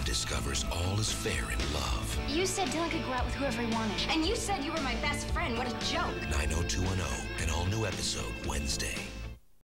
and discovers all is fair in love. You said Dylan could go out with whoever he wanted. And you said you were my best friend. What a joke. 90210, an all-new episode Wednesday.